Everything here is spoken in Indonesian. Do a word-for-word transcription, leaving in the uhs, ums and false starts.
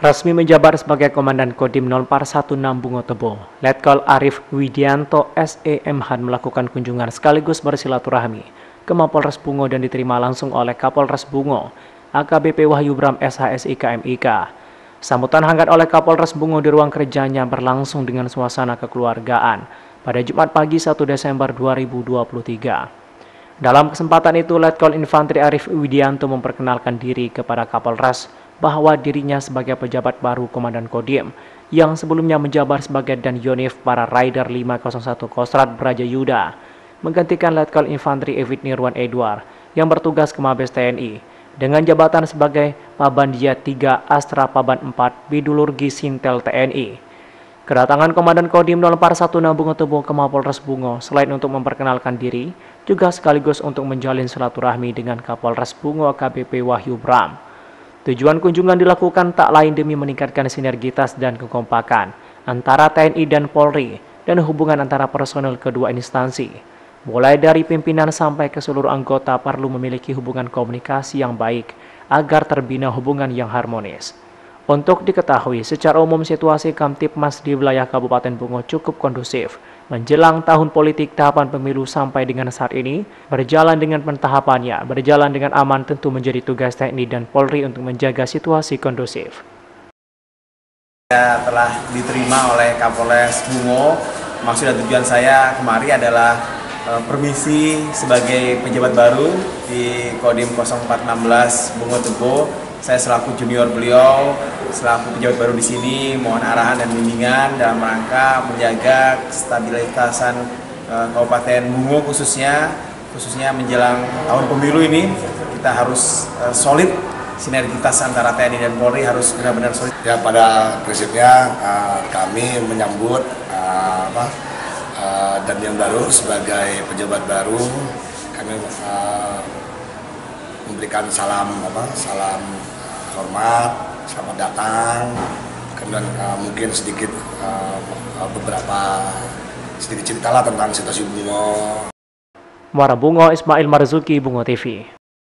Resmi menjabat sebagai Komandan Kodim nol empat satu enam Bungo Tebo, Letkol Arif Widianto S E M H melakukan kunjungan sekaligus bersilaturahmi ke Mapolres Bungo dan diterima langsung oleh Kapolres Bungo, A K B P Wahyu Bram S H S I K M I K. Sambutan hangat oleh Kapolres Bungo di ruang kerjanya berlangsung dengan suasana kekeluargaan pada Jumat pagi satu Desember dua ribu dua puluh tiga. Dalam kesempatan itu, Letkol Infantri Arif Widianto memperkenalkan diri kepada Kapolres bahwa dirinya sebagai pejabat baru Komandan Kodim yang sebelumnya menjabat sebagai Danjonif para Rider lima nol satu Kostrat Brajayuda, menggantikan Letkol Infantri Evit Nirwan Edward yang bertugas ke Mabes T N I dengan jabatan sebagai Pabandia tiga Astra Paban empat Bidulurgi Sintel T N I. Kedatangan Komandan Kodim nol empat satu enam Bungo Tebo ke Mapolres Bungo selain untuk memperkenalkan diri, juga sekaligus untuk menjalin silaturahmi dengan Kapolres Bungo A K B P Wahyu Bram. Tujuan kunjungan dilakukan tak lain demi meningkatkan sinergitas dan kekompakan antara T N I dan Polri dan hubungan antara personel kedua instansi. Mulai dari pimpinan sampai ke seluruh anggota perlu memiliki hubungan komunikasi yang baik agar terbina hubungan yang harmonis. Untuk diketahui, secara umum situasi Kamtipmas di wilayah Kabupaten Bungo cukup kondusif. Menjelang tahun politik tahapan pemilu sampai dengan saat ini, berjalan dengan pentahapannya, berjalan dengan aman tentu menjadi tugas T N I dan Polri untuk menjaga situasi kondusif. Saya telah diterima oleh Kapolres Bungo. Maksud dan tujuan saya kemari adalah e, permisi sebagai pejabat baru di Kodim nol empat satu enam Bungo Tebo. Saya selaku junior beliau, selaku pejabat baru di sini, mohon arahan dan bimbingan dalam rangka menjaga stabilitasan e, Kabupaten Bungo khususnya, khususnya menjelang tahun pemilu ini kita harus e, solid, sinergitas antara T N I dan Polri harus benar-benar solid. Ya, pada prinsipnya uh, kami menyambut uh, apa, uh, dan yang baru sebagai pejabat baru, kami uh, memberikan salam apa, salam hormat, selamat datang, kemudian uh, mungkin sedikit uh, beberapa sedikit cerita lah tentang situasi Bungo. Muara Bungo, Ismail Marzuki, Bungo T V.